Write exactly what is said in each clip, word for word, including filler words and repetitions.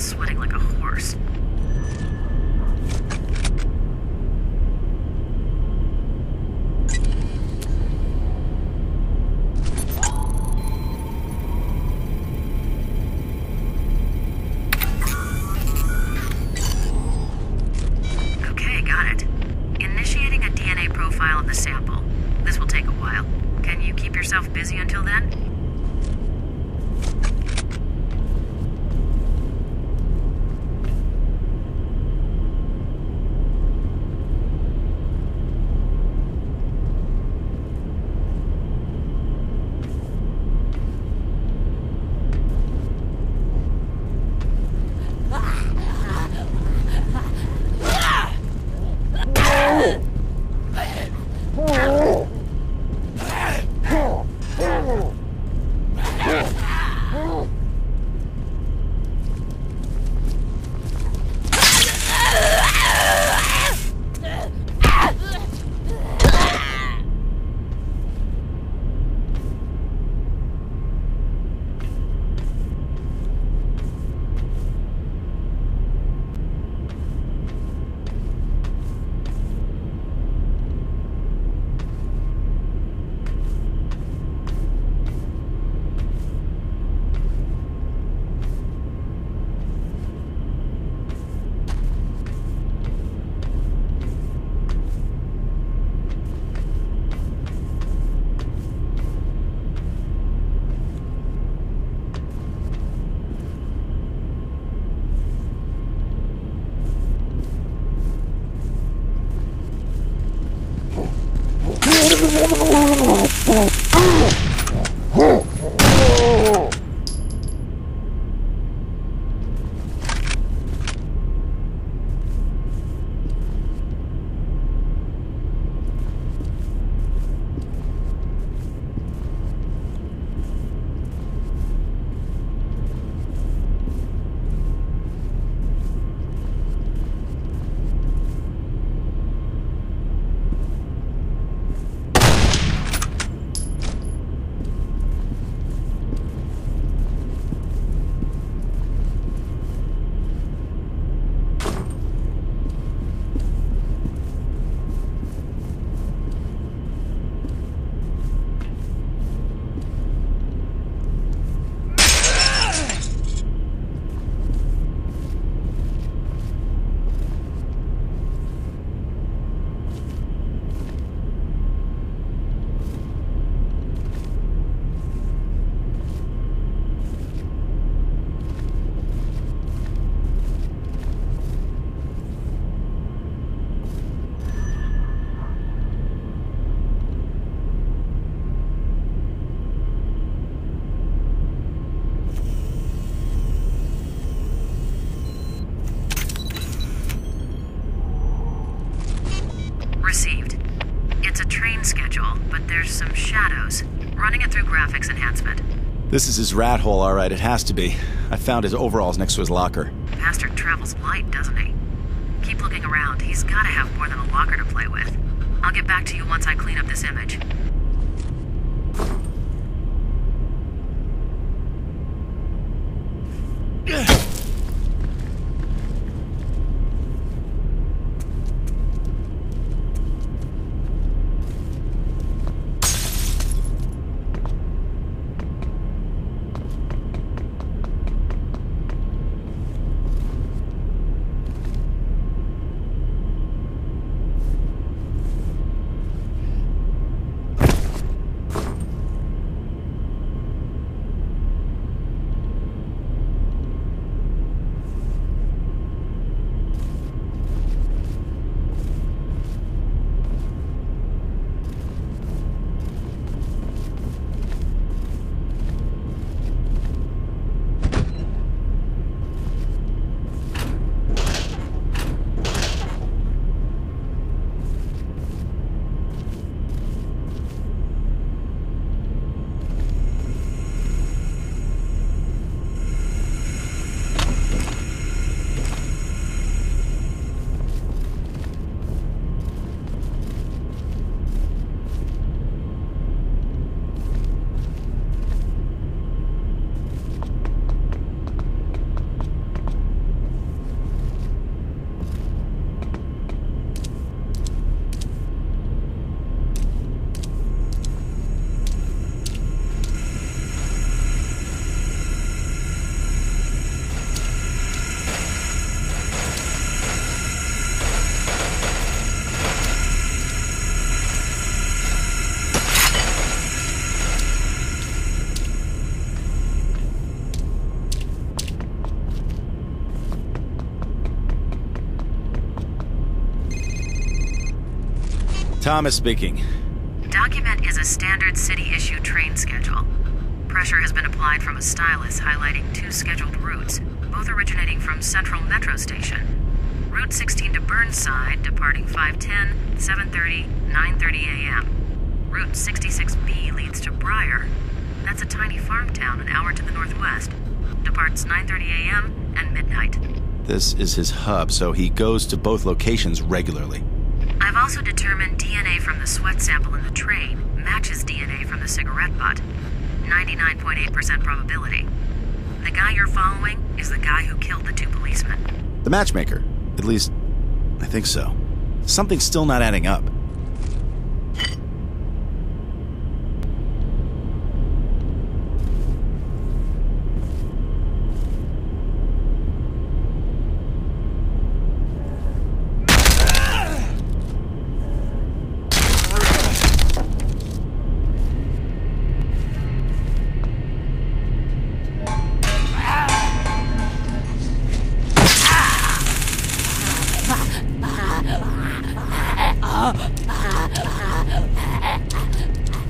sweating like a horse. Okay, got it. Initiating a D N A profile of the sample. This will take a while. Can you keep yourself busy until then? Received. It's a train schedule, but there's some shadows. Running it through graphics enhancement. This is his rat hole, all right. It has to be. I found his overalls next to his locker. Bastard travels light, doesn't he? Keep looking around. He's gotta have more than a locker to play with. I'll get back to you once I clean up this image. Thomas speaking. Document is a standard city-issued train schedule. Pressure has been applied from a stylus highlighting two scheduled routes, both originating from Central Metro Station. Route sixteen to Burnside, departing five ten, seven thirty, nine thirty a m Route sixty-six B leads to Briar. That's a tiny farm town an hour to the northwest. Departs nine thirty a m and midnight. This is his hub, so he goes to both locations regularly. I've also determined D N A from the sweat sample in the train matches D N A from the cigarette butt. ninety-nine point eight percent probability. The guy you're following is the guy who killed the two policemen. The matchmaker. At least, I think so. Something's still not adding up.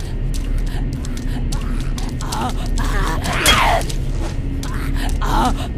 Ah!